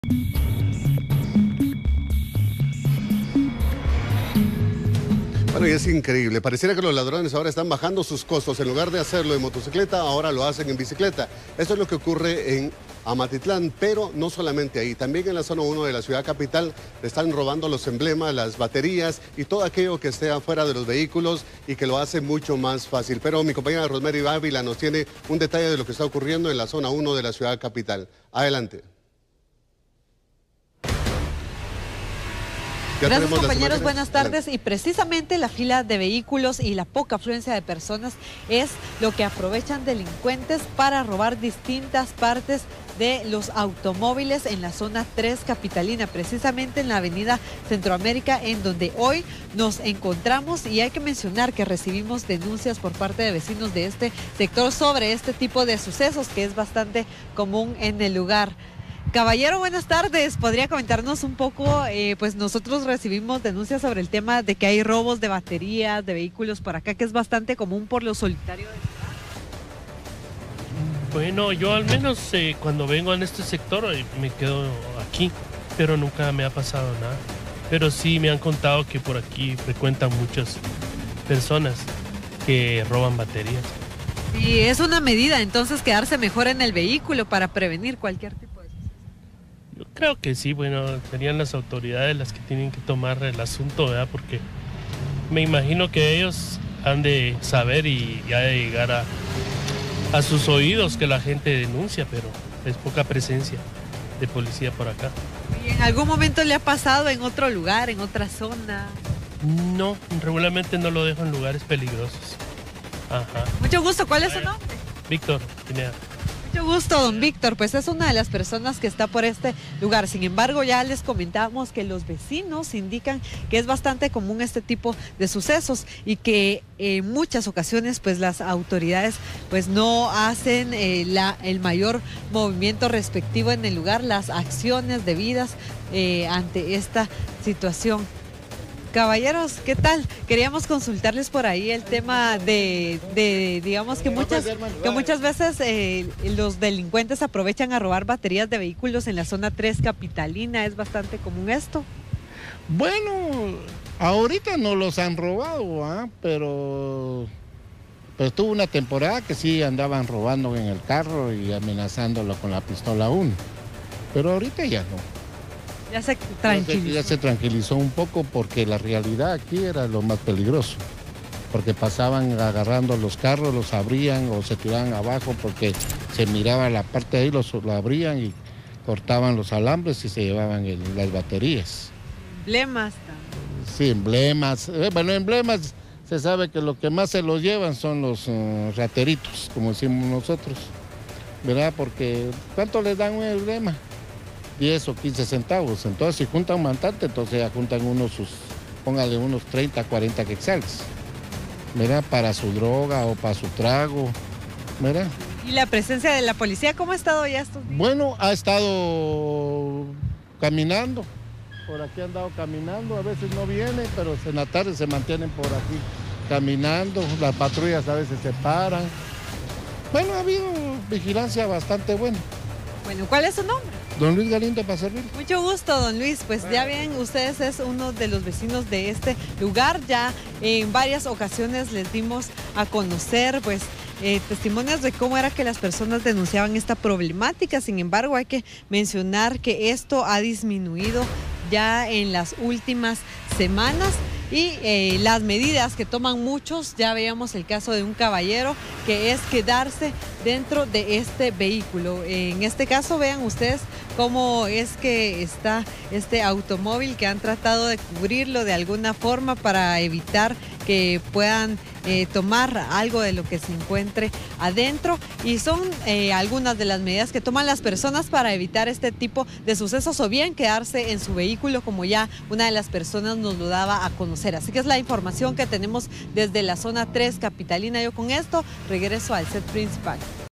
Bueno, y es increíble. Pareciera que los ladrones ahora están bajando sus costos. En lugar de hacerlo en motocicleta, ahora lo hacen en bicicleta. Eso es lo que ocurre en Amatitlán, pero no solamente ahí. También en la zona 1 de la ciudad capital le están robando los emblemas, las baterías y todo aquello que esté afuera de los vehículos y que lo hace mucho más fácil. Pero mi compañera Rosemary Ávila nos tiene un detalle de lo que está ocurriendo en la zona 1 de la ciudad capital. Adelante. Gracias, compañeros, buenas tardes. Y precisamente la fila de vehículos y la poca afluencia de personas es lo que aprovechan delincuentes para robar distintas partes de los automóviles en la zona 3 capitalina, precisamente en la avenida Centroamérica, en donde hoy nos encontramos. Y hay que mencionar que recibimos denuncias por parte de vecinos de este sector sobre este tipo de sucesos que es bastante común en el lugar. Caballero, buenas tardes. ¿Podría comentarnos un poco? Pues nosotros recibimos denuncias sobre el tema de que hay robos de baterías, de vehículos por acá, que es bastante común por lo solitario de ciudad. Bueno, yo al menos cuando vengo en este sector me quedo aquí, pero nunca me ha pasado nada. Pero sí me han contado que por aquí frecuentan muchas personas que roban baterías. Y es una medida entonces quedarse mejor en el vehículo para prevenir cualquier tipo. Yo creo que sí, bueno, serían las autoridades las que tienen que tomar el asunto, ¿verdad? Porque me imagino que ellos han de saber y ha de llegar a sus oídos que la gente denuncia, pero es poca presencia de policía por acá. ¿Y en algún momento le ha pasado en otro lugar, en otra zona? No, regularmente no lo dejo en lugares peligrosos. Ajá. Mucho gusto, ¿cuál es su nombre? Víctor Pineda. Mucho gusto, don Víctor, pues es una de las personas que está por este lugar. Sin embargo, ya les comentamos que los vecinos indican que es bastante común este tipo de sucesos y que en muchas ocasiones pues las autoridades pues no hacen el mayor movimiento respectivo en el lugar, las acciones debidas ante esta situación. Caballeros, ¿qué tal? Queríamos consultarles por ahí el tema digamos que muchas veces los delincuentes aprovechan a robar baterías de vehículos en la zona 3 capitalina. ¿Es bastante común esto? Bueno, ahorita no los han robado, pero tuvo una temporada que sí andaban robando en el carro y amenazándolo con la pistola 1. Pero ahorita ya no. Ya se tranquilizó. Ya se tranquilizó un poco porque la realidad aquí era lo más peligroso. Porque pasaban agarrando los carros, los abrían o se tiraban abajo porque se miraba la parte de ahí, lo abrían y cortaban los alambres y se llevaban las baterías. Emblemas también. Sí, emblemas. Bueno, emblemas se sabe que lo que más se los llevan son los rateritos, como decimos nosotros. ¿Verdad? Porque ¿cuánto les dan un emblema? 10 o 15 centavos, entonces si juntan bastante, entonces ya juntan póngale unos 30, 40 quetzales, ¿verdad? Para su droga o para su trago, ¿verdad? ¿Y la presencia de la policía cómo ha estado ya estos días? Bueno, ha estado caminando, por aquí ha andado caminando, a veces no viene, pero en la tarde se mantienen por aquí caminando, las patrullas a veces se paran. Bueno, ha habido vigilancia bastante buena. Bueno, ¿cuál es su nombre? Don Luis Galindo, para servir. Mucho gusto, don Luis. Pues ya ven, ustedes es uno de los vecinos de este lugar. Ya en varias ocasiones les dimos a conocer pues testimonios de cómo era que las personas denunciaban esta problemática. Sin embargo, hay que mencionar que esto ha disminuido ya en las últimas semanas. Y las medidas que toman muchos, ya veíamos el caso de un caballero, que es quedarse dentro de este vehículo. En este caso, vean ustedes cómo es que está este automóvil, que han tratado de cubrirlo de alguna forma para evitar que puedan tomar algo de lo que se encuentre adentro. Y son algunas de las medidas que toman las personas para evitar este tipo de sucesos, o bien quedarse en su vehículo, como ya una de las personas nos lo daba a conocer. Así que es la información que tenemos desde la zona 3 capitalina. Yo con esto regreso al set principal.